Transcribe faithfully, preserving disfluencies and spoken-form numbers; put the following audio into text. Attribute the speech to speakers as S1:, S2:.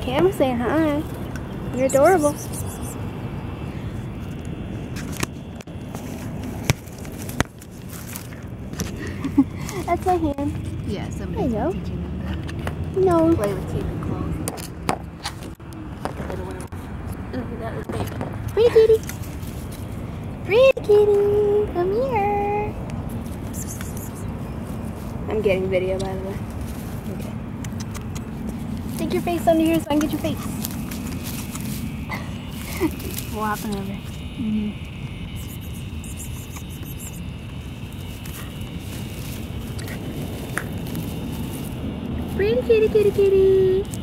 S1: camera saying hi. You're adorable. That's my hand.
S2: Yeah, somebody's
S1: There you go.
S2: teaching them that.
S1: No.
S2: Play with teeth and claws. Ooh, that was baby.
S1: Pretty kitty. Pretty kitty. Come here. I'm getting video, by the way. Okay. Stick your face under here so I can get your face. Flopping over. Mm-hmm. Pretty kitty, kitty, kitty.